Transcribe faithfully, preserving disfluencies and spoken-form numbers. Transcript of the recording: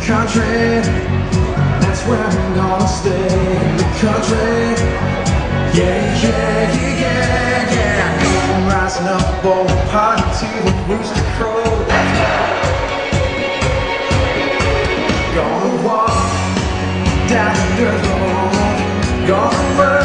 country, that's where I'm gonna stay. In the country, yeah, yeah, yeah, yeah, yeah. I'm rising up, bold, party to the rooster crow. Gonna walk down the dirt road, gonna work